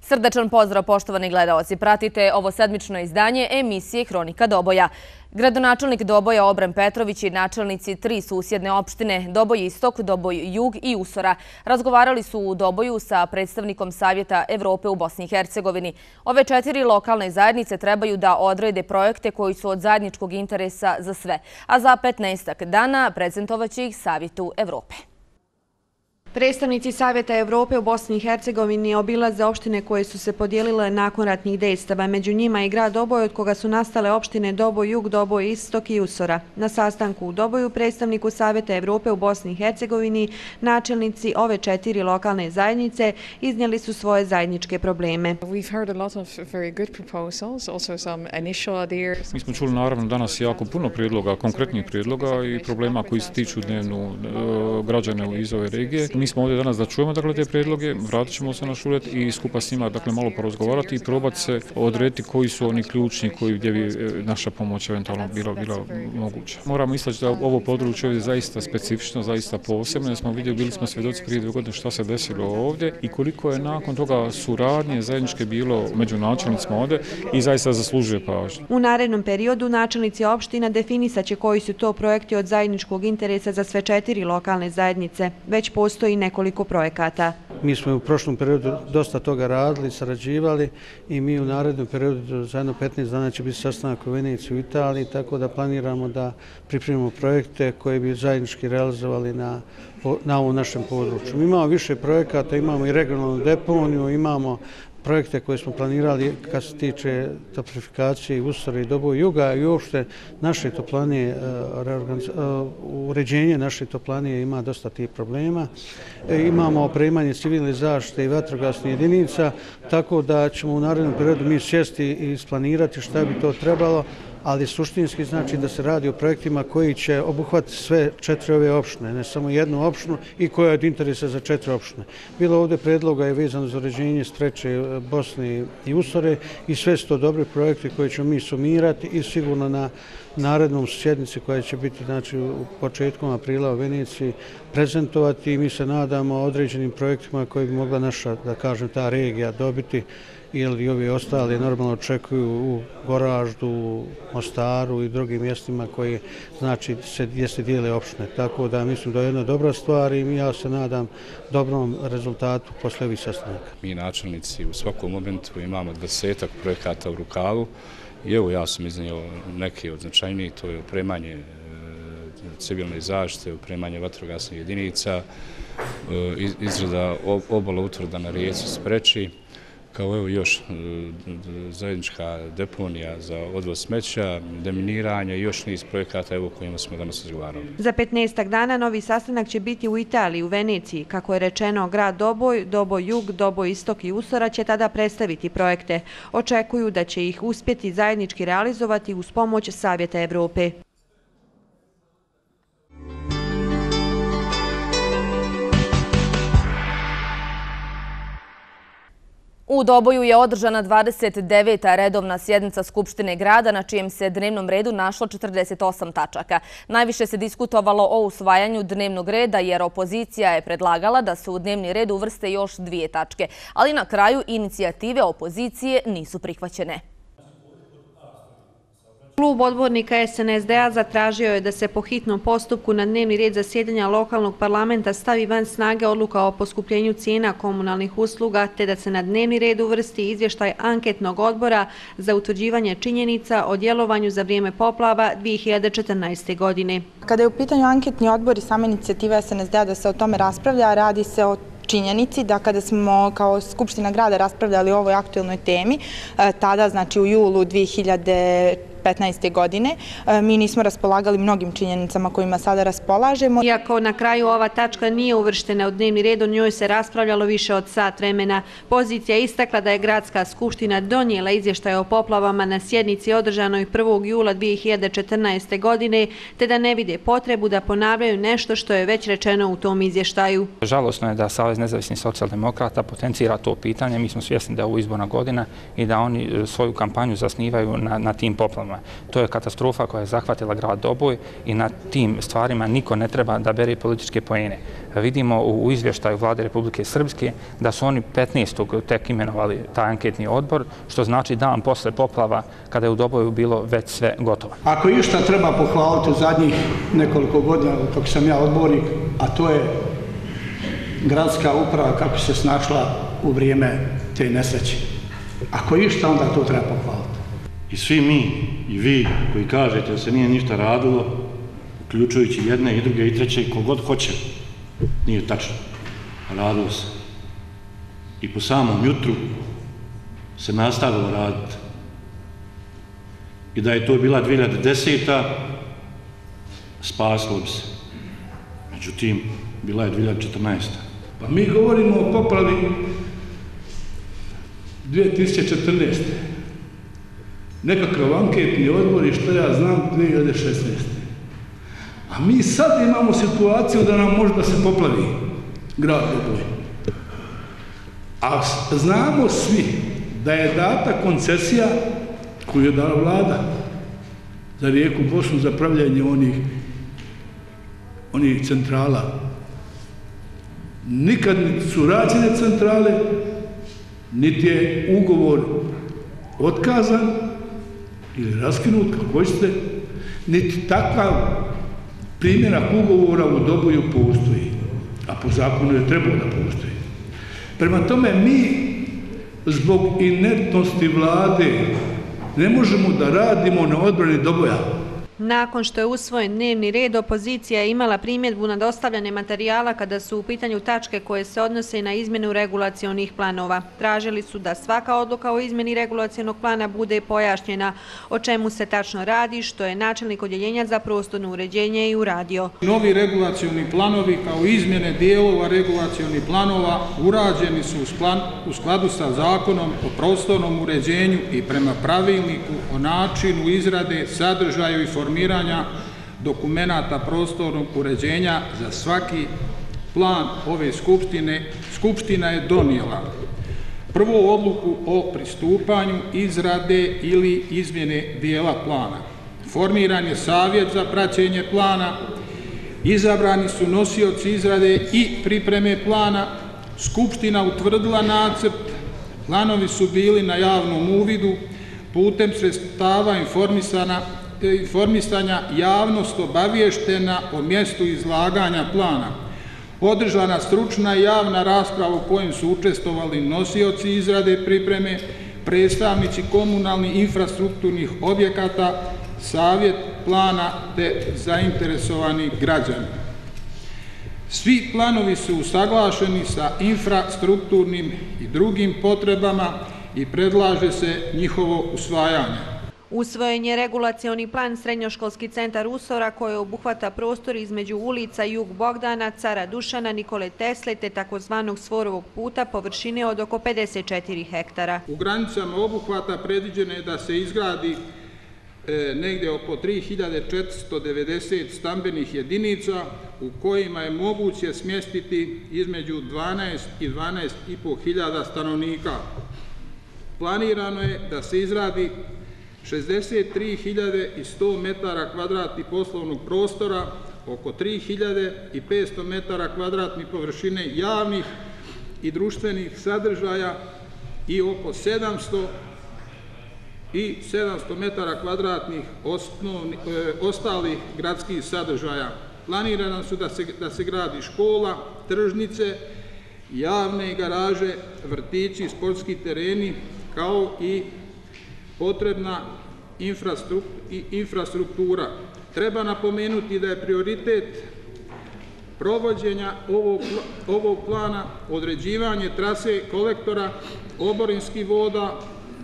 Srdačan pozdrav, poštovani gledaoci. Pratite ovo sedmično izdanje emisije Hronika Doboja. Gradonačelnik Doboja Obren Petrović i načelnici 3 susjedne opštine Doboj Istok, Doboj Jug i Usora razgovarali su u Doboju sa predstavnikom Savjeta Evrope u Bosni i Hercegovini. Ove 4 lokalne zajednice trebaju da odrede projekte koji su od zajedničkog interesa za sve, a za 15 dana prezentovaće ih Savjetu Evrope. Predstavnici Savjeta Evrope u Bosni i Hercegovini obilaze opštine koje su se podijelile nakon ratnih dejstava. Među njima i grad Doboj, od koga su nastale opštine Doboj Jug, Doboj Istok i Usora. Na sastanku u Doboju predstavniku Savjeta Evrope u Bosni i Hercegovini načelnici ove 4 lokalne zajednice iznijeli su svoje zajedničke probleme. Mi smo čuli naravno danas jako puno prijedloga, konkretnih prijedloga i problema koji se tiču dnevno građana iz ove regije. Mi smo ovdje danas da čujemo te prijedloge, vratit ćemo se na šulet i skupa s njima malo porazgovarati i probati se odrediti koji su oni ključni gdje bi naša pomoć eventualno bila moguća. Moramo istaći da ovo područje ovdje je zaista specifično, zaista posebno. Bili smo svjedoci prije 2 godine šta se desilo ovdje i koliko je nakon toga suradnje zajedničke bilo među načelnicima ovdje i zaista zaslužuje pažnju. U narednom periodu načelnici opština definisat će koji su to projekti od zajedničkog interesa za sve 4 lokalne zajednice. Već postoji nekoliko projekata. Mi smo u prošlom periodu dosta toga radili, sarađivali i mi u narednom periodu za jedno 15 dana će biti sastanak u Veneciji u Italiji, tako da planiramo da pripremimo projekte koje bi zajednički realizovali na ovom našem području. Mi imamo više projekata, imamo i regionalnu deponiju, imamo projekte koje smo planirali kad se tiče toplifikacije Usora i Doboj Juga i uopšte naše toplanije, uređenje naše toplanije ima dosta tih problema. Imamo opremanje civilne zaštite i vatrogasnih jedinica, tako da ćemo u narednom periodu mi sjesti i isplanirati šta bi to trebalo, ali suštinski znači da se radi o projektima koji će obuhvatiti sve 4 ove opštine, ne samo jednu opštinu i koja je od interesa za 4 opštine. Bilo ovdje predloga je vezano za uređenje Streče, Bosne i Usore i sve su to dobri projekti koje ćemo mi sumirati i sigurno na narednom sjednici koja će biti u početkom aprila u Veneciji prezentovati i mi se nadamo određenim projektima koje bi mogla naša, da kažem, ta regija dobiti ili ovi ostali normalno očekuju u Goraždu, Mostaru i drugim mjestima koji gdje se dijele opštine. Tako da mislim da je jedna dobra stvar i ja se nadam dobrom rezultatu posle ovih sastanaka. Mi načelnici u svakom momentu imamo 20 projekata u rukavu i evo ja sam iznio neki od značajnijih, to je opremanje civilne zaštite, opremanje vatrogasnih jedinica, izrada obala utvrda na rijeci Spreči, kao evo još zajednička deponija za odvoz smeća, deminiranje i još niz projekata o kojima smo danas razgovarali. Za 15 dana novi sastanak će biti u Italiji, u Veneciji. Kako je rečeno, grad Doboj, Doboj Jug, Doboj Istok i Usora će tada predstaviti projekte. Očekuju da će ih uspjeti zajednički realizovati uz pomoć Savjeta Evrope. U Doboju je održana 29. redovna sjednica Skupštine grada na čijem se dnevnom redu našlo 48 tačaka. Najviše se diskutovalo o usvajanju dnevnog reda jer opozicija je predlagala da se u dnevni red uvrste još 2 tačke, ali na kraju inicijative opozicije nisu prihvaćene. Klub odbornika SNSD-a zatražio je da se po hitnom postupku na dnevni red zasjedanja lokalnog parlamenta stavi van snage odluka o poskupljenju cijena komunalnih usluga, te da se na dnevni red uvrsti izvještaj anketnog odbora za utvrđivanje činjenica o djelovanju za vrijeme poplava 2014. godine. Kada je u pitanju anketni odbor i sama inicijativa SNSD-a da se o tome raspravlja, radi se o činjenici da kada smo kao Skupština grada raspravljali o ovoj aktuelnoj temi, tada, znači u julu 2015. godine, mi nismo raspolagali mnogim činjenicama kojima sada raspolažemo. Iako na kraju ova tačka nije uvrštena u dnevni red, o njoj se raspravljalo više od sat vremena. Pozicija je istakla da je Gradska skupština donijela izvještaj o poplavama na sjednici održanoj 1. jula 2014. godine, te da ne vide potrebu da ponavljaju nešto što je već rečeno u tom izvještaju. Žalosno je da Savez nezavisnih socijaldemokrata potencira to pitanje. Mi smo svjesni da je ovo izborna godina i da oni svoju kampanju zasnivaju na tim poplavama. godinama. To je katastrofa koja je zahvatila grad Doboj i na tim stvarima niko ne treba da bere političke poene. Vidimo u izvještaju Vlade Republike Srpske da su oni 15. tek imenovali taj anketni odbor, što znači dan posle poplava kada je u Doboju bilo već sve gotovo. Ako išta treba pohvaliti u zadnjih nekoliko godina dok sam ja odbornik, a to je gradska uprava kako se snašla u vrijeme te nesreće. Ako išta, onda to treba pohvaliti. I svi mi, i vi koji kažete da se nije ništa radilo, uključujući jedne i druge i treće, kogod hoće, nije tačno. Radilo se. I po samom jutru se nastavilo raditi. I da je to bila 2010. spasilo bi se. Međutim, bila je 2014. Pa mi govorimo o poplavi 2014. Nekakav anketni odbor i što ja znam 2016. A mi sad imamo situaciju da nam može da se poplavi grad Doboj. A znamo svi da je data koncesija koju je dala vlada za rijeku Bosnu za pravljanje onih centrala. Nikad su rađene centrale, niti je ugovor otkazan ili raskinut, kako hoćete, niti takav primjerak ugovora u Doboju postoji, a po zakonu je trebao da postoji. Prema tome, mi zbog inertnosti vlade ne možemo da radimo na odbrani Doboja. Nakon što je usvojen dnevni red, opozicija je imala primjedbu na dostavljanje materijala kada su u pitanju tačke koje se odnose na izmjenu regulacionih planova. Tražili su da svaka odluka o izmjeni regulacionog plana bude pojašnjena o čemu se tačno radi, što je načelnik odjeljenja za prostorno uređenje i uradio. Novi regulacioni planovi kao izmjene dijelova regulacionih planova urađeni su u skladu sa zakonom o prostornom uređenju i prema pravilniku o načinu izrade, sadržaju i formiranja dokumenata prostornog uređenja za svaki plan ove Skupštine. Skupština je donijela prvu odluku o pristupanju izrade ili izmjene dijela plana. Formiran je savjet za praćenje plana, izabrani su nosioci izrade i pripreme plana, Skupština utvrdila nacrt, planovi su bili na javnom uvidu, putem sredstava informisanja javnost obaviještena o mjestu izlaganja plana. Održana stručna i javna rasprava u kojem su učestvovali nosioci izrade pripreme, predstavnici komunalnih infrastrukturnih objekata, savjet plana te zainteresovani građani. Svi planovi su usaglašeni sa infrastrukturnim i drugim potrebama i predlaže se njihovo usvajanje. Usvojen je regulacioni plan Srednjoškolski centar Usora koji obuhvata prostor između ulica Jug Bogdana, Cara Dušana, Nikole Tesle te takozvanog Svorovog puta površine od oko 54 hektara. U granicama obuhvata predviđeno je da se izgradi negdje oko 3490 stambenih jedinica u kojima je moguće smjestiti između 12 i 12,5 hiljada stanovnika. Planirano je da se izradi 63.100 metara kvadratnih poslovnog prostora, oko 3.500 metara kvadratnih površine javnih i društvenih sadržaja i oko 700 metara kvadratnih ostalih gradskih sadržaja. Planirano su da se gradi škola, tržnice, javne garaže, vrtići, sportski tereni, kao i potrebna infrastruktura. Treba napomenuti da je prioritet provođenja ovog plana određivanje trase kolektora oborinskih voda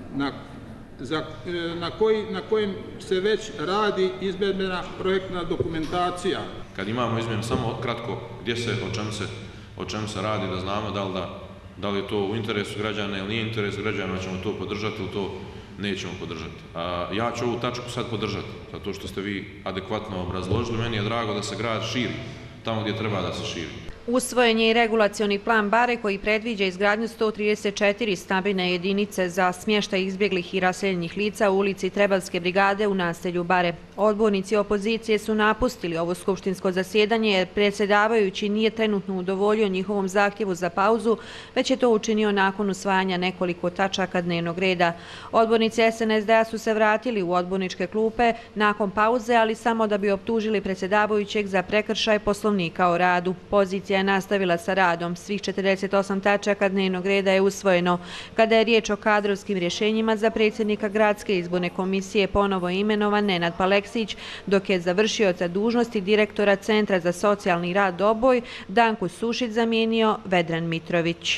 na kojem se već radi izvedbena projektna dokumentacija. Kad imamo izmjenu, samo kratko gdje se, o čemu se radi, da znamo da li je to u interesu građana ili nije interes građana, ćemo to podržati ili to nećemo podržati. Ja ću ovu tačku sad podržati, zato što ste vi adekvatno obrazložili. Meni je drago da se grad širi tamo gdje treba da se širi. Usvojen je i regulacioni plan Bare koji predviđa izgradnju 134 stambene jedinice za smještaj izbjeglih i raseljenih lica u ulici Trebalske brigade u naselju Bare. Odbornici opozicije su napustili ovo skupštinsko zasjedanje jer predsjedavajući nije trenutno udovoljio njihovom zahtjevu za pauzu, već je to učinio nakon usvajanja nekoliko tačaka dnevnog reda. Odbornici SNSD-a su se vratili u odborničke klupe nakon pauze, ali samo da bi optužili predsjedavajućeg za prekršaj Poslovnika o radu. Pozicija je nastavila sa radom. Svih 48 tačaka dnevnog reda je usvojeno. Kada je riječ o kadrovskim rješenjima, za predsjednika Gradske izborne komisije ponovo imenovan Nenad Paleksić, dok je za vršioca dužnosti direktora Centra za socijalni rad Doboj Danku Sušić zamijenio Vedran Mitrović.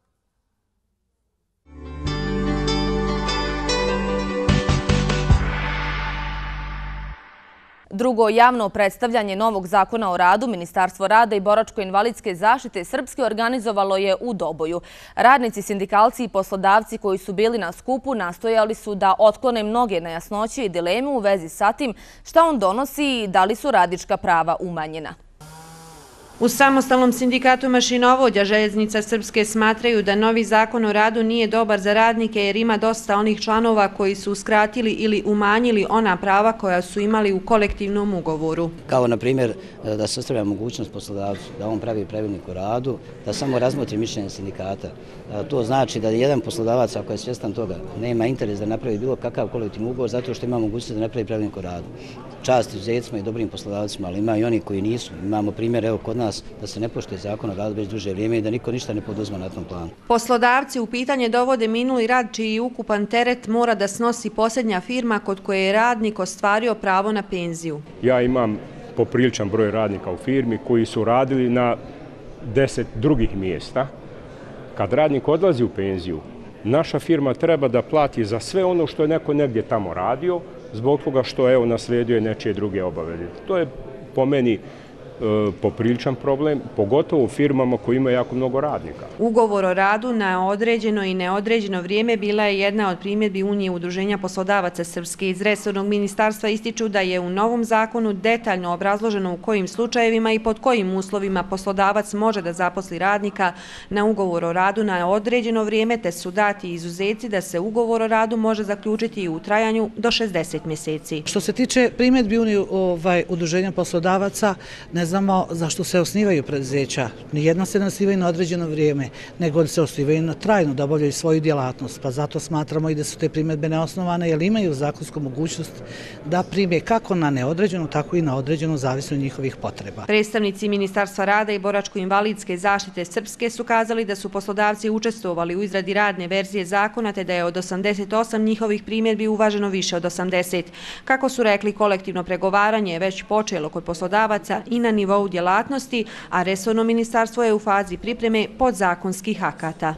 Drugo javno predstavljanje novog zakona o radu Ministarstvo rada i boračko-invalidske zaštite Srpske organizovalo je u Doboju. Radnici, sindikalci i poslodavci koji su bili na skupu nastojali su da otklone mnoge nejasnoće i dileme u vezi sa tim šta on donosi i da li su radnička prava umanjena. U samostalnom sindikatu mašinovođa Željeznica Srpske smatraju da novi zakon o radu nije dobar za radnike jer ima dosta onih članova koji su uskratili ili umanjili ona prava koja su imali u kolektivnom ugovoru. Kao na primjer da se ostavlja mogućnost poslodavcu da on pravi pravilnik o radu, da samo razmotri mišljenje sindikata. To znači da jedan poslodavac, ako je svjestan toga, nema interes da napravi bilo kakav kolektivni ugovor zato što ima mogućnost da napravi pravilnik o radu. Čast izuzecima i dobrim poslodavcima, ali ima i oni koji nisu. Imamo primjer, evo kod nas, da se ne poštuje zakon o radu već duže vrijeme i da niko ništa ne poduzma na tom planu. Poslodavci u pitanje dovode minuli rad čiji ukupan teret mora da snosi posljednja firma kod koje je radnik ostvario pravo na penziju. Ja imam popriličan broj radnika u firmi koji su radili na 10 drugih mjesta. Kad radnik odlazi u penziju, naša firma treba da plati za sve ono što je neko negdje tamo radio, zbog toga što naslijedio je nečije druge obaveze. To je po meni popriličan problem, pogotovo u firmama koji imaju jako mnogo radnika. Ugovor o radu na određeno i neodređeno vrijeme bila je jedna od primjedbi Unije udruženja poslodavaca Srpske. Iz resornog ministarstva ističu da je u novom zakonu detaljno obrazloženo u kojim slučajevima i pod kojim uslovima poslodavac može da zaposli radnika na ugovor o radu na određeno vrijeme, te su dati izuzeci da se ugovor o radu može zaključiti i u trajanju do 60 mjeseci. Što se tiče primjedbi Unije udruženja poslodavaca, ne znamo zašto se osnivaju preduzeća. Nijedno se ne osnivaju na određeno vrijeme, nego se osnivaju na trajno da obavljaju svoju djelatnost. Pa zato smatramo i da su te primjedbe neosnovane, jer imaju zakonsku mogućnost da prime kako na neodređenu, tako i na određenu zavisno od njihovih potreba. Predstavnici Ministarstva rada i boračko-invalidske zaštite Srpske su kazali da su poslodavci učestvovali u izradi radne verzije zakona, te da je od 88 njihovih primjedbi uvaženo više od 80. Kako su rekli, kolektivno pregovaranje je već počelo kod poslodavaca i na nivou djelatnosti, a resorno ministarstvo je u fazi pripreme podzakonskih akata.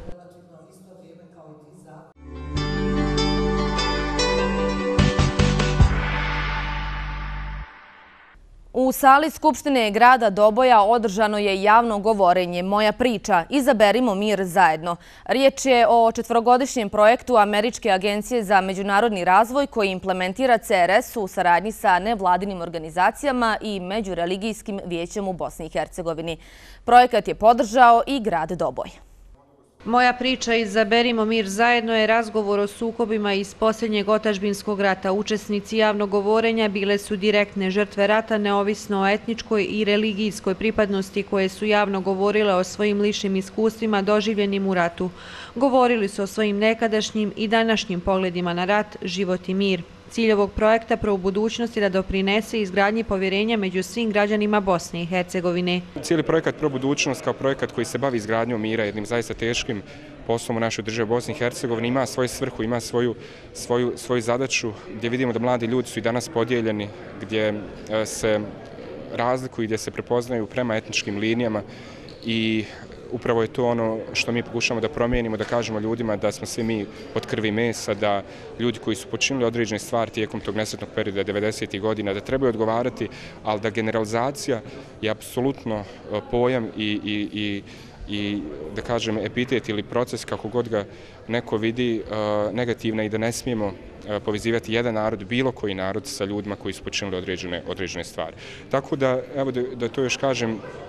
U sali Skupštine grada Doboja održano je javno govorenje Moja priča, izaberimo mir zajedno. Riječ je o 4-godišnjem projektu Američke agencije za međunarodni razvoj koji implementira CRS u saradnji sa nevladinim organizacijama i Međureligijskim vijećem u Bosni i Hercegovini. Projekat je podržao i grad Doboj. Moja priča Izaberimo mir zajedno je razgovor o sukobima iz posljednjeg otadžbinskog rata. Učesnici javnog govorenja bile su direktne žrtve rata neovisno o etničkoj i religijskoj pripadnosti koje su javno govorile o svojim ličnim iskustvima doživljenim u ratu. Govorili su o svojim nekadašnjim i današnjim pogledima na rat, život i mir. Cilj ovog projekta Pro budućnosti da doprinese izgradnji povjerenja među svim građanima Bosne i Hercegovine. Cijeli projekat Pro budućnost kao projekat koji se bavi izgradnjom mira, jednim zaista teškim poslom u našoj državi Bosni i Hercegovini, ima svoju svrhu, ima svoju zadaću gdje vidimo da mladi ljudi su i danas podijeljeni, gdje se razlikuju i gdje se prepoznaju prema etničkim linijama i upravo je to ono što mi pokušamo da promijenimo, da kažemo ljudima da smo svi mi od krvi i mesa, da ljudi koji su počinili određene stvari tijekom tog nesretnog perioda 90. godina, da trebaju odgovarati, ali da generalizacija je apsolutno pojam i da kažem epitet ili proces kako god ga neko vidi negativna i da ne smijemo povezivati jedan narod, bilo koji narod sa ljudima koji su počinili određene stvari. Tako da, evo da to još kažem,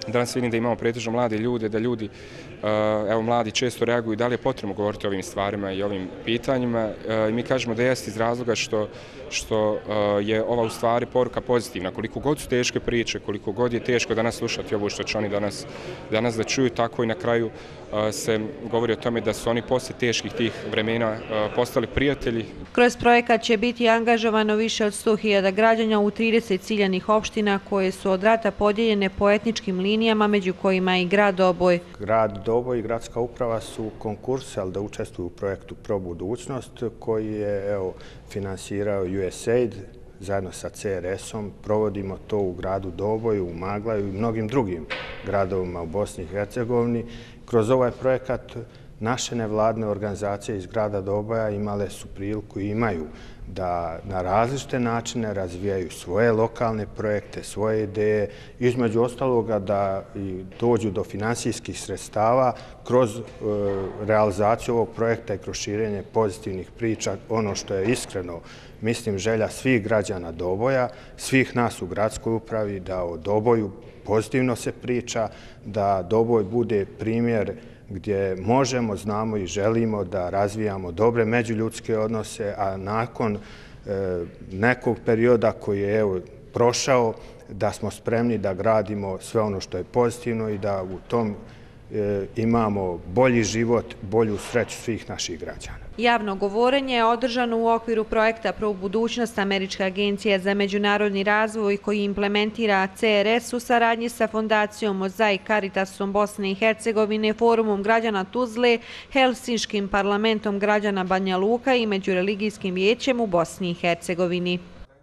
Danas vidim da imamo pretežno mlade ljude, da ljudi, evo mladi često reaguju da li je potrebno govoriti o ovim stvarima i ovim pitanjima. I mi kažemo da jeste iz razloga što je ova u stvari poruka pozitivna. Koliko god su teške priče, koliko god je teško danas slušati ovo što će oni danas da čuju, tako i na kraju se govori o tome da su oni posle teških tih vremena postali prijatelji. Kroz projekat će biti angažovano više od 100.000 građana u 30 ciljanih opština koje su od rata podijeljene po etničkim linijama, među kojima i grad Doboj. Grad Doboj i gradska uprava su konkursali da učestvuju u projektu Pro budućnost koji je finansirao USAID zajedno sa CRS-om. Provodimo to u gradu Doboju, u Maglaju i mnogim drugim gradovima u Bosni i Hercegovini. Kroz ovaj projekat naše nevladne organizacije iz grada Doboja imale su priliku i imaju da na različite načine razvijaju svoje lokalne projekte, svoje ideje, između ostaloga da i dođu do finansijskih sredstava kroz realizaciju ovog projekta i kroz širenje pozitivnih priča. Ono što je iskreno, mislim, želja svih građana Doboja, svih nas u gradskoj upravi, da o Doboju pozitivno se priča, da Doboj bude primjer gdje možemo, znamo i želimo da razvijamo dobre međuljudske odnose, a nakon nekog perioda koji je prošao, da smo spremni da gradimo sve ono što je pozitivno i da u tom imamo bolji život, bolju sreću svih naših građana. Javno govorenje je održano u okviru projekta Pro budućnost Američke agencije za međunarodni razvoj koji implementira CRS u saradnji sa Fondacijom Mozaik, Caritasom Bosne i Hercegovine, Forumom građana Tuzle, Helsinškim parlamentom građana Banja Luka i Međureligijskim vijećem u Bosni i Hercegovini.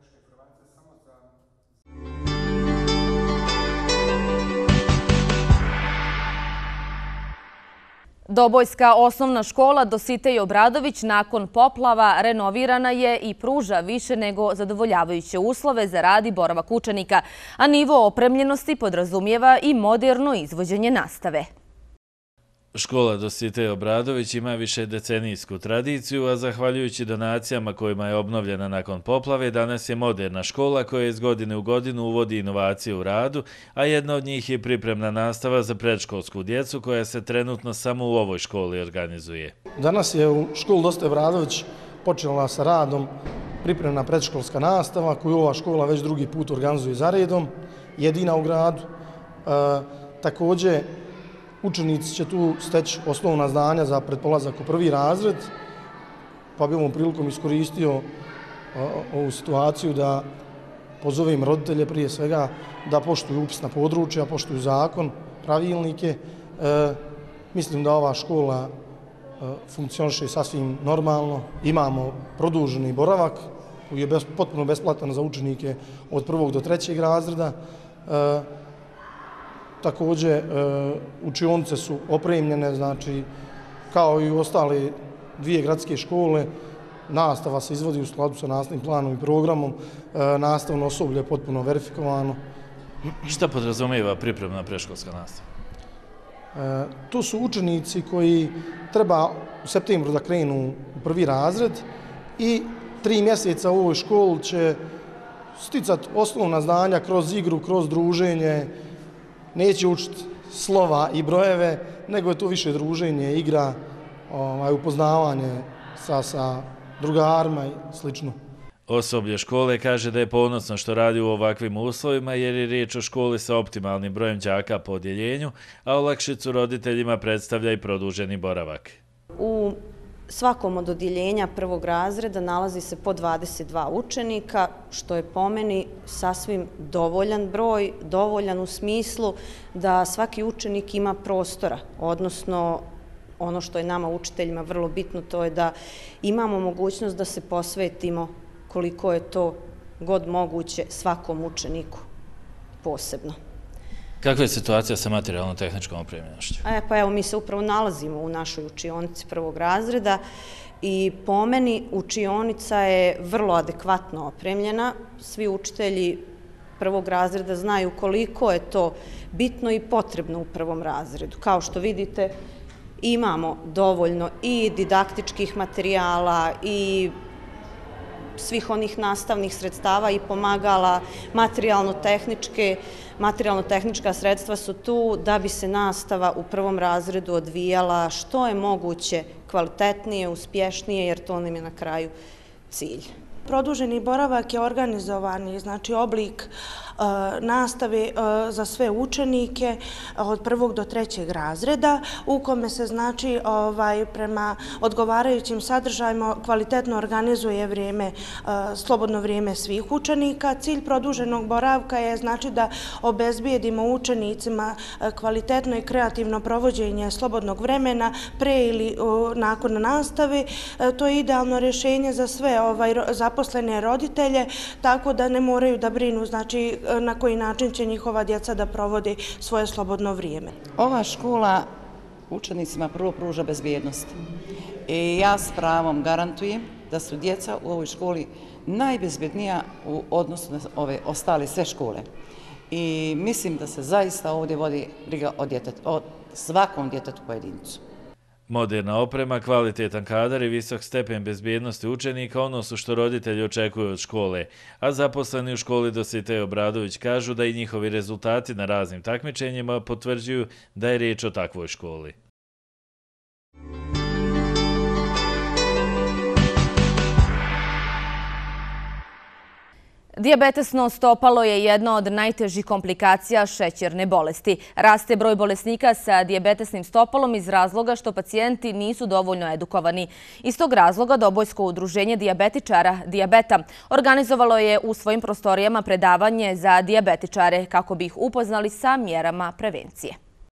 Dobojska osnovna škola Dositej Obradović nakon poplava renovirana je i pruža više nego zadovoljavajuće uslove za rad i boravak učenika, a nivo opremljenosti podrazumijeva i moderno izvođenje nastave. Škola Dositej Obradović ima više decenijsku tradiciju, a zahvaljujući donacijama kojima je obnovljena nakon poplave, danas je moderna škola koja iz godine u godinu uvodi inovacije u radu, a jedna od njih je pripremna nastava za predškolsku djecu koja se trenutno samo u ovoj školi organizuje. Danas je u školu Dositej Obradović počela sa radom pripremna predškolska nastava koju ova škola već drugi put organizuje za redom, jedina u gradu. Također, učenici će tu steći osnovna znanja za pretpolazak u prvi razred, pa bi ovom prilikom iskoristio ovu situaciju da pozovem roditelje prije svega da poštuju upisna područja, poštuju zakon, pravilnike. Mislim da ova škola funkcioniše sasvim normalno. Imamo produženi boravak koji je potpuno besplatan za učenike od 1. do 3. razreda. Također, učionice su opremljene, znači, kao i u ostale dvije gradske škole. Nastava se izvodi u skladu sa nastavnim planom i programom. Nastavno osoblje je potpuno verifikovano. Šta podrazumijeva pripremna predškolska nastava? Tu su učenici koji treba u septembru da krenu u prvi razred i 3 mjeseca u ovoj školi će sticati osnovna znanja kroz igru, kroz druženje. Neće učiti slova i brojeve, nego je to više druženje, igra, upoznavanje sa drugarima i slično. Osoblje škole kaže da je ponosno što radi u ovakvim uslovima jer je riječ o školi sa optimalnim brojem đaka po odjeljenju, a olakšicu roditeljima predstavlja i produženi boravak. U svakom od odjeljenja prvog razreda nalazi se po 22 učenika, što je po meni sasvim dovoljan broj, dovoljan u smislu da svaki učenik ima prostora, odnosno ono što je nama učiteljima vrlo bitno, to je da imamo mogućnost da se posvetimo koliko je to god moguće svakom učeniku posebno. Kakva je situacija sa materijalno-tehničkom opremljenošću? Pa evo, mi se upravo nalazimo u našoj učionici prvog razreda i po meni učionica je vrlo adekvatno opremljena. Svi učitelji prvog razreda znaju koliko je to bitno i potrebno u prvom razredu. Kao što vidite, imamo dovoljno i didaktičkih materijala i svih onih nastavnih sredstava i pomagala, materijalno-tehnička sredstva su tu da bi se nastava u prvom razredu odvijala što je moguće kvalitetnije, uspješnije, jer to nam je na kraju cilj. Produženi boravak je organizovani, znači oblik nastave za sve učenike od 1. do 3. razreda, u kome se znači prema odgovarajućim sadržajima kvalitetno organizuje slobodno vrijeme svih učenika. Cilj produženog boravka je znači da obezbijedimo učenicima kvalitetno i kreativno provođenje slobodnog vremena pre ili nakon nastave. To je idealno rješenje za sve zaposlene roditelje, tako da ne moraju da brinu znači na koji način će njihova djeca da provode svoje slobodno vrijeme. Ova škola učenicima prvo pruža bezbjednost. I ja s pravom garantujem da su djeca u ovoj školi najbezbjednija u odnosu na ove ostale sve škole. I mislim da se zaista ovdje vodi briga o svakom djetetu pojedincu. Moderna oprema, kvalitetan kadar i visok stepen bezbjednosti učenika ono su što roditelji očekuju od škole, a zaposleni u školi Dositej Obradović kažu da i njihovi rezultati na raznim takmičenjima potvrđuju da je riječ o takvoj školi. Dijabetesno stopalo je jedna od najtežih komplikacija šećerne bolesti. Raste broj bolesnika sa dijabetesnim stopalom iz razloga što pacijenti nisu dovoljno edukovani. Iz tog razloga Dobojsko udruženje dijabetičara Dijabeta organizovalo je u svojim prostorijama predavanje za dijabetičare kako bi ih upoznali sa mjerama prevencije.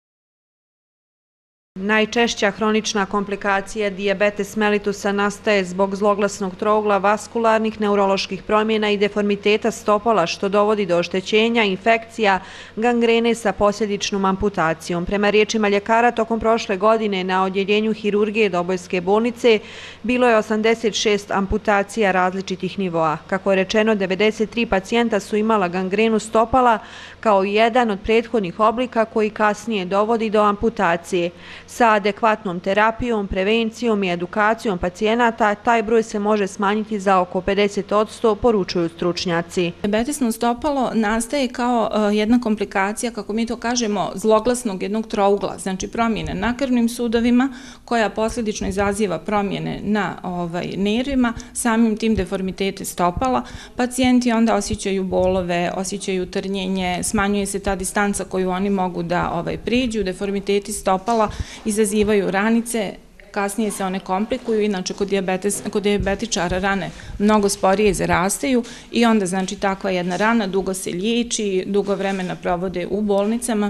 Najčešća hronična komplikacija dijabetes mellitusa nastaje zbog zloglasnog trougla, vaskularnih, neuroloških promjena i deformiteta stopala, što dovodi do oštećenja, infekcija, gangrene sa posljedičnom amputacijom. Prema riječima ljekara, tokom prošle godine na odjeljenju hirurgije Dobojske bolnice bilo je 86 amputacija različitih nivoa. Kako je rečeno, 93 pacijenta su imala gangrenu stopala kao jedan od prethodnih oblika koji kasnije dovodi do amputacije. Sa adekvatnom terapijom, prevencijom i edukacijom pacijenata taj broj se može smanjiti za oko 50%, poručuju stručnjaci. Dijabetesno stopalo nastaje kao jedna komplikacija, kako mi to kažemo, zloglasnog jednog trougla, znači promjene na krvnim sudovima koja posljedično izaziva promjene na nervima, samim tim deformitete stopala. Pacijenti onda osjećaju bolove, osjećaju trnjenje, smanjuje se ta distanca koju oni mogu da priđu, deformiteti stopala izazivaju ranice, kasnije se one komplikuju, inače kod dijabetičara rane mnogo sporije zarastaju i onda znači takva jedna rana dugo se liječi, dugo vremena provode u bolnicama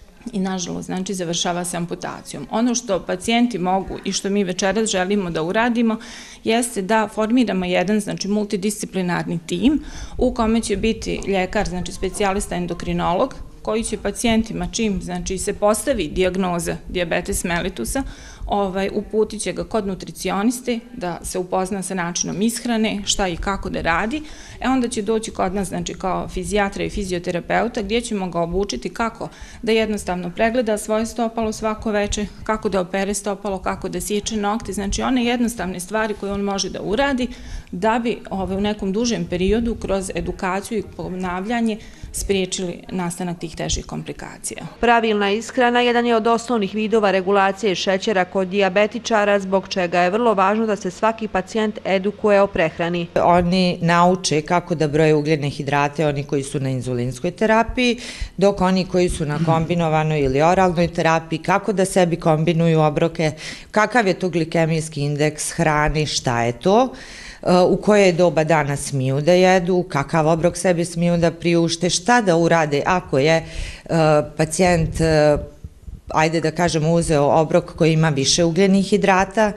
i nažalost znači završava se amputacijom. Ono što pacijenti mogu i što mi večeras želimo da uradimo jeste da formiramo jedan znači multidisciplinarni tim u kome će biti ljekar, znači specijalista endokrinolog, koji će pacijentima čim znači se postavi dijagnoza dijabetes mellitusa, uputit će ga kod nutricioniste da se upozna sa načinom ishrane, šta i kako da radi. Onda će doći kod nas znači kao fizijatra i fizioterapeuta gdje ćemo ga obučiti kako da jednostavno pregleda svoje stopalo svako veče, kako da opere stopalo, kako da sječe nokte, znači one jednostavne stvari koje on može da uradi da bi u nekom dužem periodu kroz edukaciju i ponavljanje spriječili nastanak tih težih komplikacija. Pravilna ishrana jedan je od osnovnih vidova regulacije šećera kod dijabetičara, zbog čega je vrlo važno da se svaki pacijent edukuje o prehrani. Oni nauče kako da broje ugljene hidrate, oni koji su na inzulinskoj terapiji, dok oni koji su na kombinovanoj ili oralnoj terapiji, kako da sebi kombinuju obroke, kakav je to glikemijski indeks hrane, šta je to, u koje doba dana smiju da jedu, kakav obrok sebi smiju da priušte, šta da urade ako je pacijent, ajde da kažemo, uzeo obrok koji ima više ugljenih hidrata,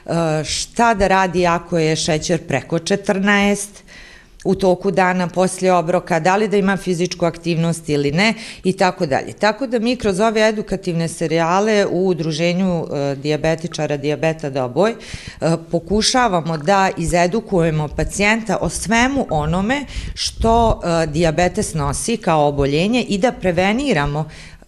šta da radi ako je šećer preko 14 u toku dana poslije obroka, da li da ima fizičku aktivnost ili ne i tako dalje. Tako da mi kroz ove edukativne serijale u udruženju dijabetičara Dijabeta Doboj pokušavamo da izedukujemo pacijenta o svemu onome što dijabetes nosi kao oboljenje i da preveniramo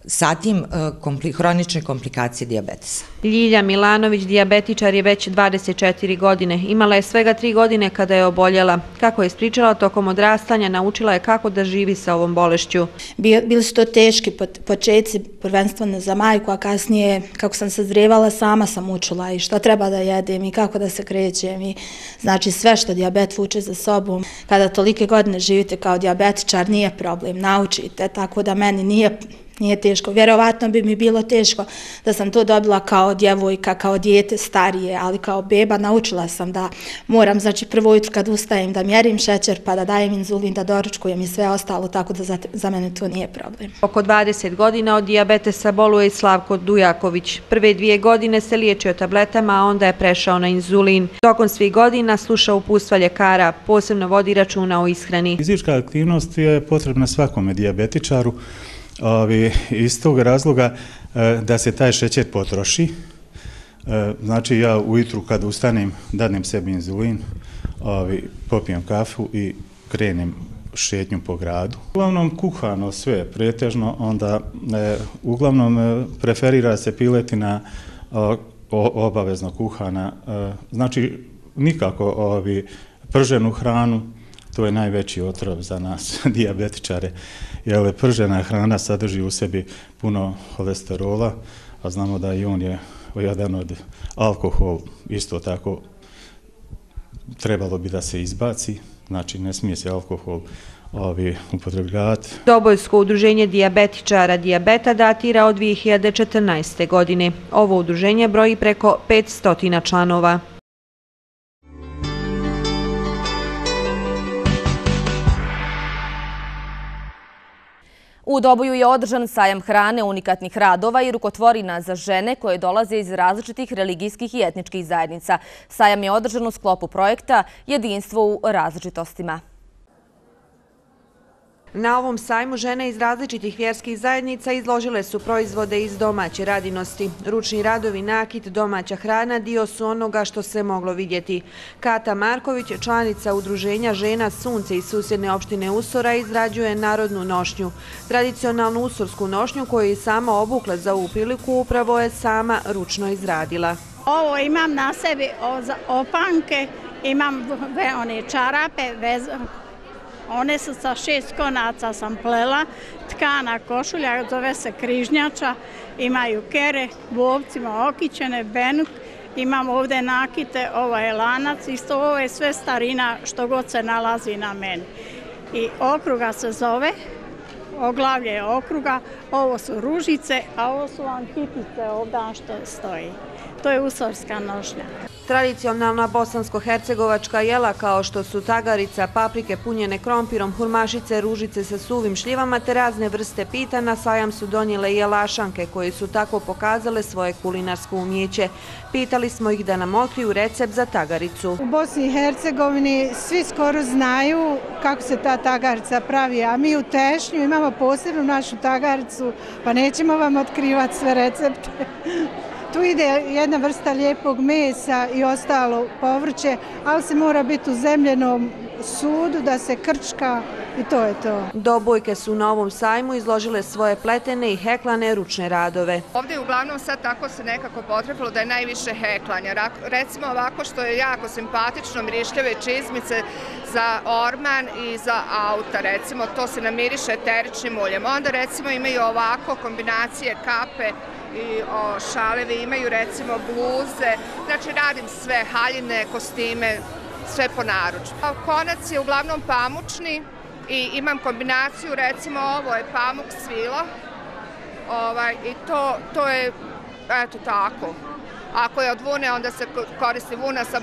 zatim hronične komplikacije dijabetesa. Ljilja Milanović, dijabetičar, je već 24 godine. Imala je svega 3 godine kada je oboljela. Kako je ispričala, tokom odrastanja naučila je kako da živi sa ovom bolešću. Bili su to teški početci, prvenstveno za majku, a kasnije, kako sam sazrijevala, sama sam učila i šta treba da jedem i kako da se krećem. I, znači sve što dijabet vuče za sobom. Kada tolike godine živite kao dijabetičar, nije problem, naučite, tako da meni nije teško. Vjerovatno bi mi bilo teško da sam to dobila kao djevojka, kao dijete starije, ali kao beba naučila sam da moram, znači prvo ujutro kad ustajem da mjerim šećer, pa da dajem inzulin, da doručkujem i sve ostalo, tako da za mene to nije problem. Oko 20 godina od dijabetesa boluje i Slavko Dujaković. Prve 2 godine se liječio tabletama, a onda je prešao na inzulin. Tokom svih godina sluša uputstva ljekara, posebno vodi računa o ishrani. Fizička aktivnost je potrebna svakome dijabetičaru. Iz tog razloga da se taj šećer potroši. Znači ja ujutru kad ustanem dadnem sebi inzulin, popijem kafu i krenem šetnju po gradu. Uglavnom kuhano sve pretežno, onda uglavnom preferira se piletina obavezno kuhana. Znači nikako prženu hranu. To je najveći otrov za nas, dijabetičare, jer pržena hrana sadrži u sebi puno holesterola, a znamo da i on je jedan od alkohol, isto tako trebalo bi da se izbaci, znači ne smije se alkohol upotrebljavati. Dobojsko udruženje dijabetičara Dijabeta datira od 2014. godine. Ovo udruženje broji preko 500 članova. U Doboju je održan sajam hrane, unikatnih radova i rukotvorina za žene koje dolaze iz različitih religijskih i etničkih zajednica. Sajam je održan u sklopu projekta Jedinstvo u različitostima. Na ovom sajmu žene iz različitih vjerskih zajednica izložile su proizvode iz domaće radinosti. Ručni radovi, nakit, domaća hrana dio su onoga što se moglo vidjeti. Kata Marković, članica udruženja žena Sunce iz susjedne opštine Usora, izrađuje narodnu nošnju. Tradicionalnu usorsku nošnju koju je sama obukla za ovu priliku upravo je sama ručno izradila. Ovo imam na sebi opanke, imam one čarape, one su sa 6 konaca sam plela, tkana košulja, zove se križnjača, imaju kere, bobcima okićene, benuk, imam ovdje nakite, ovo je lanac, isto ovo je sve starina što god se nalazi na meni. I okruga se zove, oglavlje je okruga, ovo su ružice, a ovo su vam kitice ovdje što stoji. To je usorska nošnja. Tradicionalna bosansko-hercegovačka jela kao što su tagarica, paprike punjene krompirom, hurmašice, ružice sa suvim šljivama te razne vrste pita na sajam su donijele i jelašanke koje su tako pokazale svoje kulinarsko umjeće. Pitali smo ih da nam otkriju recept za tagaricu. U Bosni i Hercegovini svi skoro znaju kako se ta tagarica pravi, a mi u Tešnju imamo posebnu našu tagaricu, pa nećemo vam otkrivati sve recepte. Tu ide jedna vrsta lijepog mesa i ostalo povrće, ali se mora biti u zemljenom sudu da se krčka i to je to. Dobojke su na ovom sajmu izložile svoje pletene i heklane ručne radove. Ovdje je uglavnom sad tako se nekako potrefilo da je najviše heklanja. Recimo ovako što je jako simpatično, mirišljave čizmice za orman i za auta. Recimo to se namiriše eteričnim uljem. Onda recimo imaju ovako kombinacije kape i šalevi, imaju recimo bluze. Znači radim sve, haljine, kostime, sve po naručju. Konac je uglavnom pamučni i imam kombinaciju, recimo ovo je pamuk svila i to je, eto tako. Ako je od vune, onda se koristi vuna sa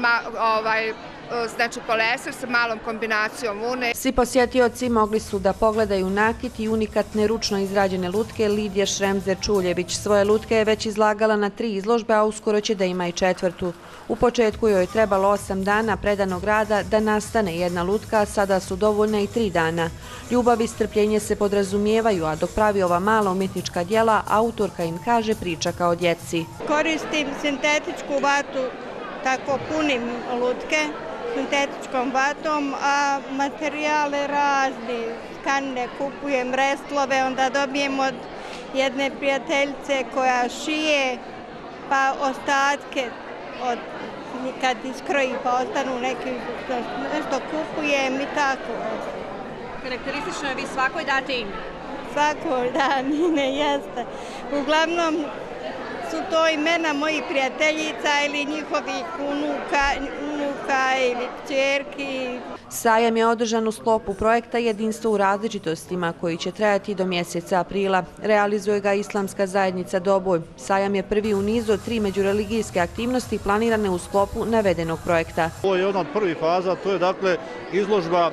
znači poleser sa malom kombinacijom vune. Svi posjetioci mogli su da pogledaju nakit i unikatne ručno izrađene lutke Lidije Šremzer-Čuljević. Svoje lutke je već izlagala na 3 izložbe, a uskoro će da ima i 4. U početku joj je trebalo 8 dana predanog rada da nastane jedna lutka, a sada su dovoljne i 3 dana. Ljubav i strpljenje se podrazumijevaju, a dok pravi ova mala umjetnička djela, autorka im kaže priča kao djeci. Koristim sintetičku vatu, tako punim lutke, sintetičkom vatom, a materijale razni, tkanine kupujem, restlove, onda dobijem od jedne prijateljice koja šije, pa ostatke kad iskroji pa ostanu neki, nešto kupujem i tako. Karakteristično je vi svakoj date ime? Svakoj dan ime, jeste. Uglavnom su to imena mojih prijateljica ili njihovih unuka ili kćerki. Sajam je održan u sklopu projekta Jedinstvo u različitostima koji će trajati do mjeseca aprila. Realizuje ga Islamska zajednica Doboj. Sajam je prvi u nizu od 3 međureligijske aktivnosti planirane u sklopu navedenog projekta. Ovo je jedna od prvih faza, to je dakle izložba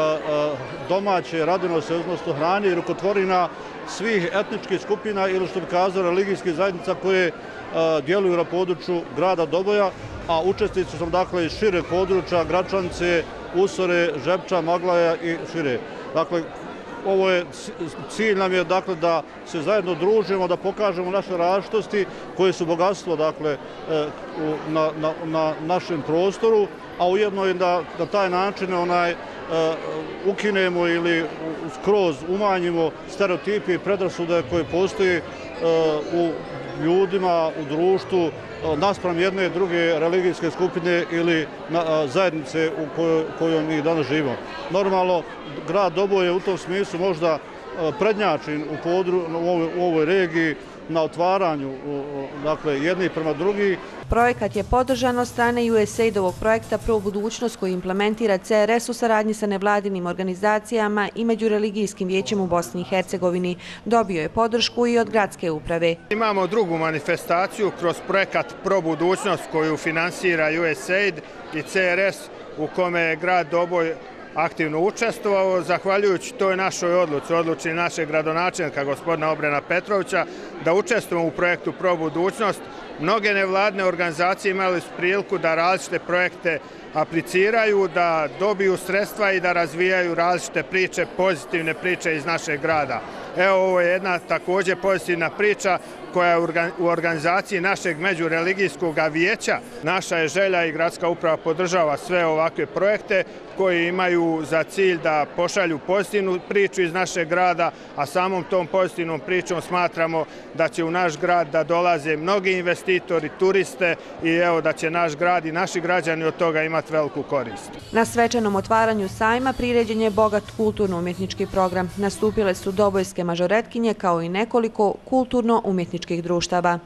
domaće radinoseznosti hrane i rukotvorina svih etničkih skupina ili što bi kazao religijskih zajednica koje djeluju na području grada Doboja, a učesnici su dakle iz šireg područja Gračanice, Usore, Žepča, Maglaja i šire. Dakle, ovo je cilj nam je dakle da se zajedno družimo, da pokažemo naše različitosti koje su bogatstvo dakle na našem prostoru, a ujedno je da na taj način ukinemo ili skroz umanjimo stereotipi i predrasude koje postoje u ljudima, u društvu, naspram jedne druge religijske skupine ili zajednice u kojoj mi danas živimo. Normalno, grad Doboj je u tom smislu možda prednjačen u ovoj regiji na otvaranju jednih prema drugih. Projekat je podržan od strane USAID-ovog projekta Pro budućnost koji implementira CRS u saradnji sa nevladinim organizacijama i Međureligijskim vijećem u Bosni i Hercegovini. Dobio je podršku i od gradske uprave. Imamo drugu manifestaciju kroz projekat Pro budućnost koju finansira USAID i CRS u kome je grad Doboj aktivno učestvovao, zahvaljujući toj našoj odluci našeg gradonačelnika gospodina Obrena Petrovića da učestvujemo u projektu Pro budućnost. Mnoge nevladine organizacije imali su priliku da različite projekte apliciraju, da dobiju sredstva i da razvijaju različite priče, pozitivne priče iz našeg grada. Evo, ovo je jedna također pozitivna priča koja je u organizaciji našeg međureligijskog vijeća. Naša je želja i gradska uprava podržava sve ovakve projekte koji imaju za cilj da pošalju pozitivnu priču iz našeg grada, a samom tom pozitivnom pričom smatramo da će u naš grad da dolaze mnogi investitori, turiste i evo da će naš grad i naši građani od toga imati veliku korist. Na svečanom otvaranju sajma priređen je bogat kulturno-umjetnički program. Nastupile su dobojske mažoretkinje kao i nekoliko kulturno-umjetničkih društava.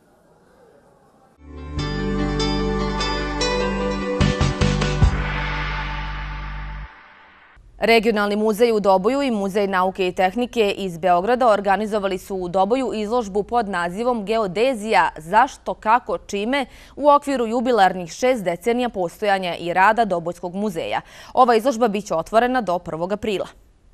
Regionalni muzej u Doboju i Muzej nauke i tehnike iz Beograda organizovali su u Doboju izložbu pod nazivom Geodezija – zašto, kako, čime u okviru jubilarnih 6 decenija postojanja i rada Dobojskog muzeja. Ova izložba biće otvorena do 1. aprila.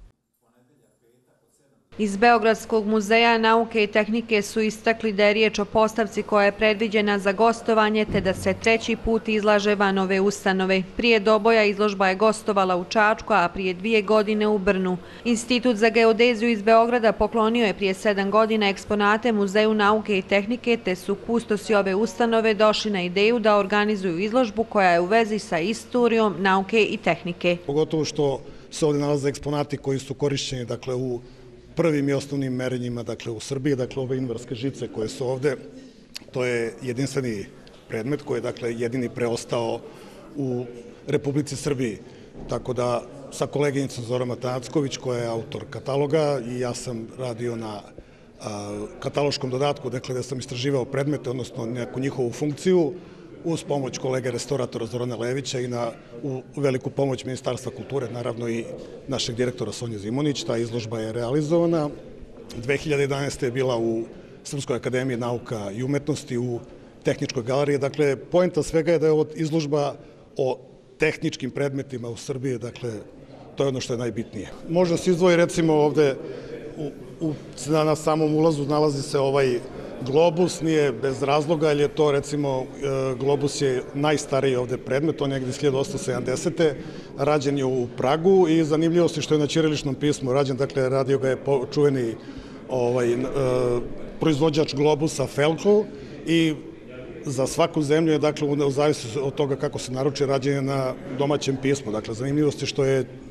Iz Beogradskog muzeja nauke i tehnike su istakli da je riječ o postavci koja je predviđena za gostovanje te da se 3. put izlaže van ove ustanove. Prije Doboja izložba je gostovala u Čačku, a prije 2 godine u Brnu. Institut za geodeziju iz Beograda poklonio je prije 7 godina eksponate Muzeju nauke i tehnike te su kustosi ove ustanove došli na ideju da organizuju izložbu koja je u vezi sa istorijom nauke i tehnike. Pogotovo što se ovdje nalaze eksponati koji su korišćeni u prvim i osnovnim merenjima u Srbiji, ove invarske žice koje su ovde, to je jedinstveni predmet koji je jedini preostao u Republici Srbiji. Tako da sa koleginicom Zorom Matanacković koja je autor kataloga i ja sam radio na kataloškom dodatku, da sam istraživao predmete, odnosno neku njihovu funkciju, uz pomoć kolege restauratora Zorana Levića i u veliku pomoć Ministarstva kulture, naravno i našeg direktora Sonje Zimunić. Ta izložba je realizovana. 2011. je bila u Srpskoj akademiji nauka i umetnosti u Tehničkoj galeriji. Dakle, poenta svega je da je ovo izložba o tehničkim predmetima u Srbiji, dakle, to je ono što je najbitnije. Možda se izdvoji, recimo, ovde na samom ulazu nalazi se ovaj globus, nije bez razloga, jer je to, recimo, globus je najstariji ovde predmet, on je negdje iz 1870. Rađen je u Pragu i zanimljivost je što je na ćiriličnom pismu rađen, dakle, radio ga je čuveni proizvođač globusa Felko i za svaku zemlju je, dakle, u zavisnosti od toga kako se naruči, rađen je na domaćem pismu. Dakle, zanimljivost je što je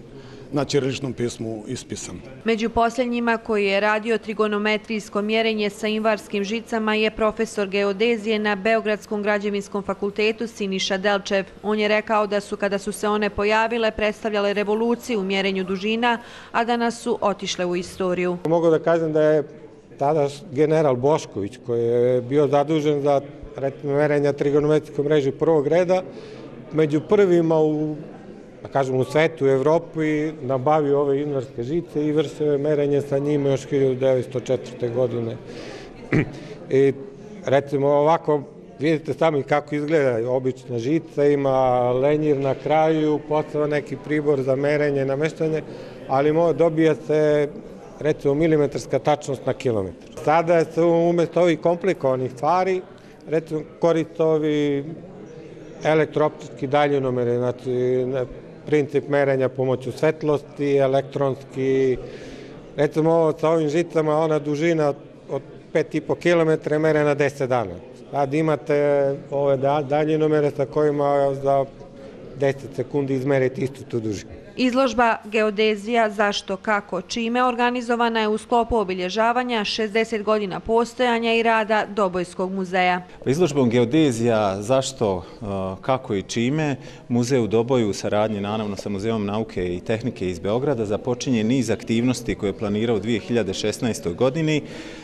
na ćiriličnom pismu ispisan. Među posljednjima koji je radio trigonometrijsko mjerenje sa invarskim žicama je profesor geodezije na Beogradskom građevinskom fakultetu Siniša Delčev. On je rekao da su, kada su se one pojavile, predstavljale revoluciju u mjerenju dužina, a danas su otišle u istoriju. Mogu da kažem da je tada general Bošković, koji je bio zadužen za merenja trigonometrijske mreže prvog reda, među prvima u svetu, u Evropi, nabavio ove invarske žice i vršio je merenje sa njima još 1904. godine. I recimo ovako, vidite sami kako izgleda obična žica, ima lenjir na kraju, posle neki pribor za merenje i nameštanje, ali dobija se recimo milimetarska tačnost na kilometar. Sada se umjesto ovih komplikovanih stvari, recimo koriste ovi elektrooptički daljinomeri, znači princip merenja pomoću svetlosti, elektronski. Recimo ovo sa ovim žicama, ona dužina od 5,5 km mere na 10 dana. Sad imate ove daljinomere sa kojima za 10 sekundi izmeriti istu tu dužinu. Izložba Geodezija zašto, kako, čime organizovana je u sklopu obilježavanja 60 godina postojanja i rada Dobojskog muzeja. Izložbom Geodezija zašto, kako i čime muzej u Doboju u saradnji naravno sa Muzejom nauke i tehnike iz Beograda započinje niz aktivnosti koje je planirao u 2016. godini.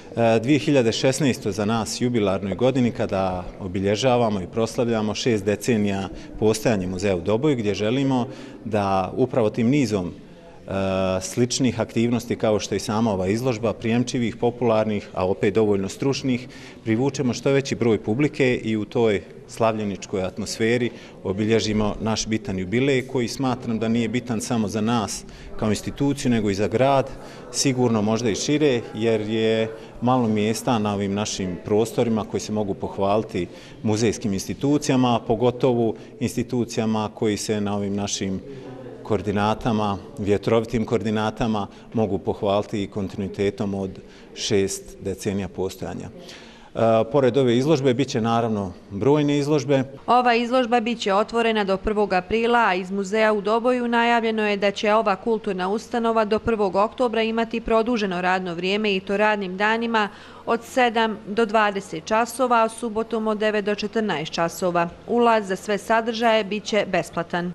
2016. za nas jubilarnoj godini kada obilježavamo i proslavljamo 6 decenija postojanja muzeja u Doboju, gdje želimo da upravo tim nizom sličnih aktivnosti kao što je i sama ova izložba, prijemčivih, popularnih, a opet dovoljno stručnih, privučemo što veći broj publike i u toj slavljeničkoj atmosferi obilježimo naš bitan jubilej koji smatram da nije bitan samo za nas kao instituciju nego i za grad, sigurno možda i šire jer je malo mjesta na ovim našim prostorima koji se mogu pohvaliti muzejskim institucijama, pogotovo institucijama koji se na ovim našim koordinatama, vjetrovitim koordinatama mogu pohvaliti i kontinuitetom od 6 decenija postojanja. Pored ove izložbe bit će naravno brojne izložbe. Ova izložba bit će otvorena do 1. aprila, a iz muzeja u Doboju najavljeno je da će ova kulturna ustanova do 1. oktobra imati produženo radno vrijeme i to radnim danima od 7 do 20 časova, a subotom od 9 do 14 časova. Ulaz za sve sadržaje bit će besplatan.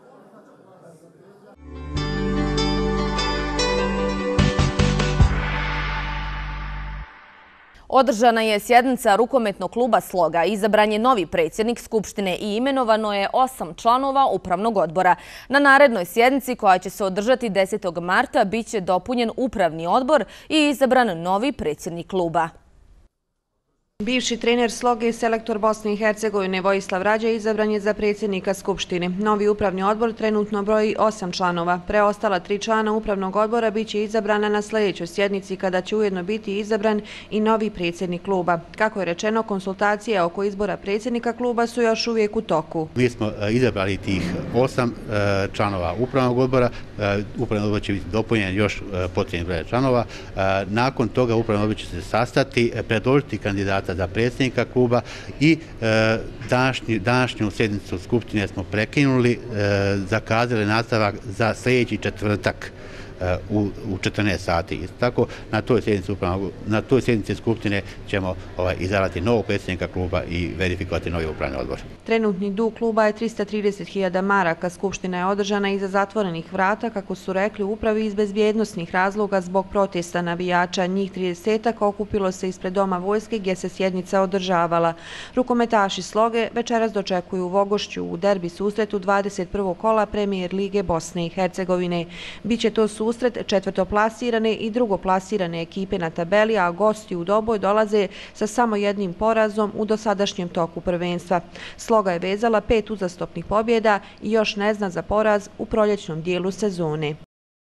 Održana je sjednica rukometnog kluba Sloga. Izabran je novi predsjednik Skupštine i imenovano je 8 članova upravnog odbora. Na narednoj sjednici koja će se održati 10. marta bit će dopunjen upravni odbor i izabran novi predsjednik kluba. Bivši trener Sloge i selektor Bosne i Hercegovine Vojislav Rađa izabran je za predsjednika Skupštine. Novi upravni odbor trenutno broji 8 članova. Preostala 3 člana upravnog odbora bit će izabrana na sljedećoj sjednici kada će ujedno biti izabran i novi predsjednik kluba. Kako je rečeno, konsultacije oko izbora predsjednika kluba su još uvijek u toku. Mi smo izabrali tih 8 članova upravnog odbora. Upravni odbor će biti dopunjen još potrebnih broja članova. Nakon toga upravni odbor će se sastati, predložiti kandidata za predsjednika kluba i današnju sjednicu Skupštine smo prekinuli, zakazali nastavak za sljedeći četvrtak u 14 sati. Tako, na toj sjednici Skupštine ćemo izabrati novog predsjednika kluba i verifikovati novi upravni odbor. Trenutni dug kluba je 330.000 maraka. Skupština je održana iza zatvorenih vrata, kako su rekli u upravi, iz bezbjednosnih razloga zbog protesta navijača. Njih 30-ak okupilo se ispred Doma vojske gdje se sjednica održavala. Rukometaši Sloge večeras dočekuju u Vogošću u derbi susretu 21. kola Premijer Lige Bosne i Hercegovine. Biće to susret četvrtoplasirane i drugoplasirane ekipe na tabeli, a gosti u Doboj dolaze sa samo jednim porazom u dosadašnjem toku prvenstva. Sloga je vezala 5 uzastopnih pobjeda i još ne zna za poraz u proljećnom dijelu sezone.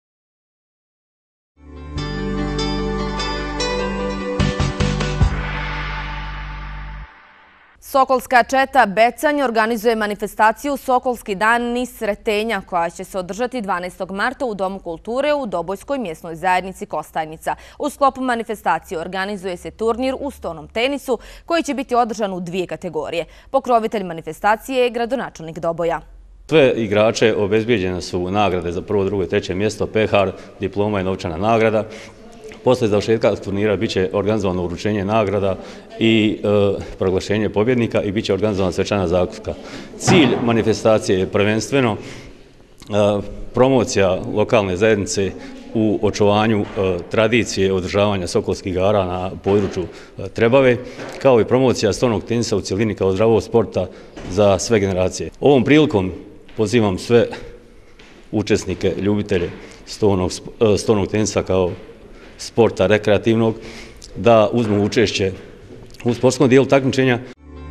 Sokolska četa Becanj organizuje manifestaciju Sokolski dan niz sretenja koja će se održati 12. marta u Domu kulture u Dobojskoj mjesnoj zajednici Kostajnica. U sklopu manifestacije organizuje se turnir u stonom tenisu koji će biti održan u 2 kategorije. Pokrovitelj manifestacije je gradonačelnik Doboja. Sve igrače obezbijeđene su nagrade za prvo, drugo i treće mjesto, pehar, diploma i novčana nagrada. Posle završetka turnira biće organizovano uručenje nagrada i proglašenje pobjednika i biće organizovana svečana zakuska. Cilj manifestacije je prvenstveno promocija lokalne zajednice u očuvanju tradicije održavanja sokolskih igara na području Trebave, kao i promocija stonog tenisa u cjelini kao zdravog sporta za sve generacije. Ovom prilikom pozivam sve učesnike, ljubitelje stonog tenisa kao sporta rekreativnog da uzmu učešće u sportskom dijelu takmičenja.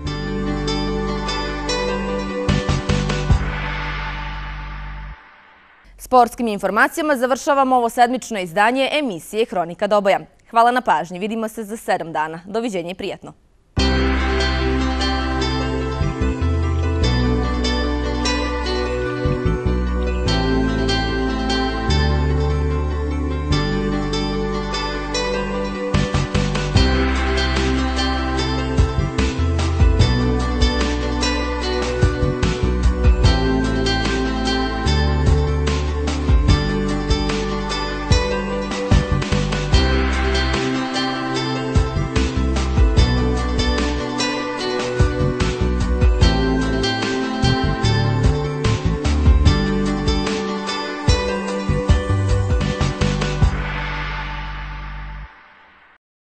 Sportskim informacijama završavamo ovo sedmično izdanje emisije Hronika Doboja. Hvala na pažnji, vidimo se za 7 dana. Doviđenja i prijatno.